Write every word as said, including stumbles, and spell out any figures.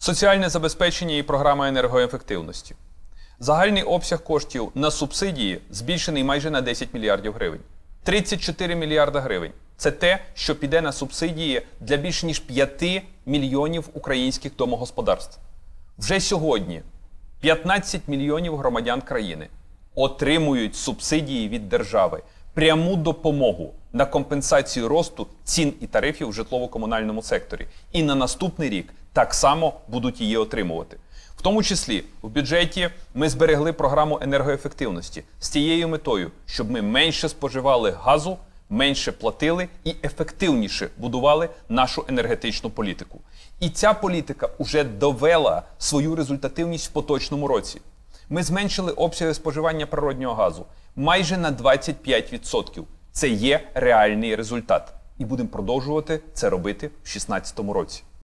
Соціальне забезпечення і програма енергоефективності. Загальний обсяг коштів на субсидії збільшений майже на десять мільярдів гривень. тридцять чотири мільярда гривень – це те, що піде на субсидії для більш ніж п'яти мільйонів українських домогосподарств. Вже сьогодні п'ятнадцять мільйонів громадян країни отримують субсидії від держави, пряму допомогу на компенсацію росту цін і тарифів в житлово-комунальному секторі. І на наступний рік так само будуть її отримувати. В тому числі в бюджеті ми зберегли програму енергоефективності з тією метою, щоб ми менше споживали газу, менше платили і ефективніше будували нашу енергетичну політику. І ця політика вже довела свою результативність в поточному році. Ми зменшили обсяги споживання природнього газу майже на двадцять п'ять відсотків. Це є реальний результат. І будемо продовжувати це робити в дві тисячі шістнадцятому році.